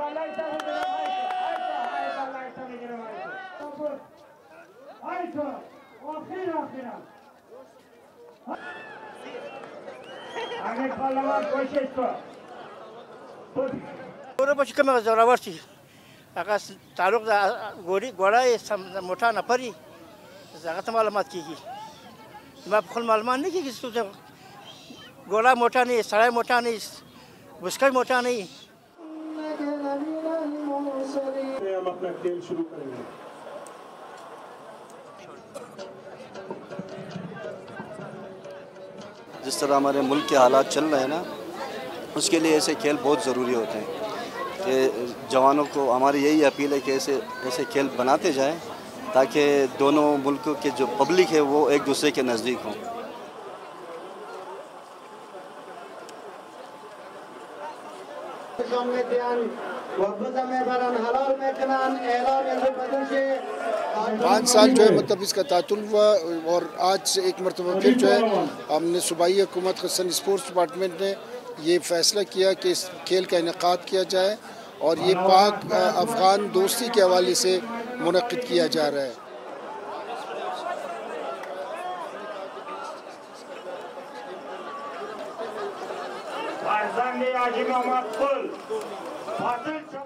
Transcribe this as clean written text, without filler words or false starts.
Kami zorawar sih, akas taruh gora motor napari, zakat malamat kiki. मैं full मालूम नहीं कि तुझे गोला मोटा नहीं सराय मोटा नहीं बुस्कर मोटा नहीं हम अपना खेल शुरू करेंगे। जिस तरह हमारे मुल्क के हालात चल रहे हैं ना, उसके लिए ऐसे खेल बहुत ज़रूरी होते हैं कि जवानों को हमारी यही अपील है कि ऐसे खेल बनाते जाएं ताकि दोनों मुल्कों के जो पब्लिक है वो एक दूसरे के नज़दीक हों। पाँच साल जो है मतलब इसका तातुल हुआ और आज से एक मरतबा फिर जो है हमने सूबाई हुकूमत हसन स्पोर्ट्स डिपार्टमेंट ने ये फ़ैसला किया कि इस खेल का इनेकाद किया जाए और ये पाक अफ़गान दोस्ती के हवाले से मुनक़िद किया जा रहा है।